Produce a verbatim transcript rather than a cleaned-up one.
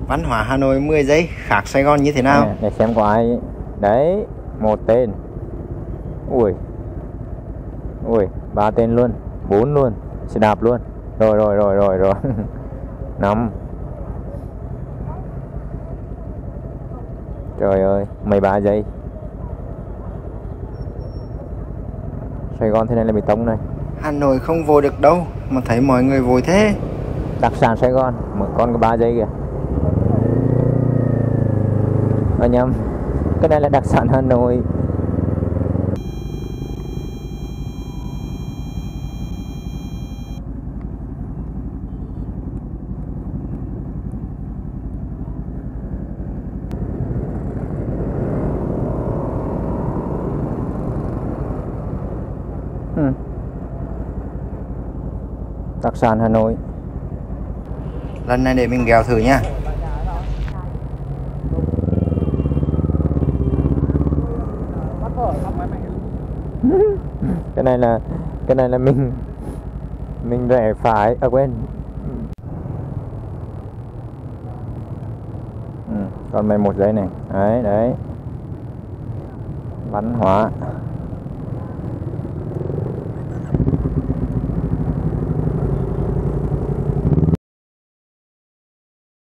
Văn hóa Hà Nội mười giây khác Sài Gòn như thế nào? Nè, để xem có ai. Đấy, một tên. Ui. Ui, ba tên luôn, bốn luôn, xe đạp luôn. Rồi rồi rồi rồi rồi. Năm. Trời ơi, mười ba giây. Sài Gòn thế này là bị tông này. Hà Nội không vô được đâu mà thấy mọi người vội thế. Đặc sản Sài Gòn, một con có ba giây kìa. À nhầm, cái này là đặc sản Hà Nội. Ừ. Đặc sản Hà Nội. Lần này để mình ghèo thử nha. Cái này là cái này là mình mình rẽ phải à quên. Ừ, còn mười một giây này. Đấy đấy. Văn hóa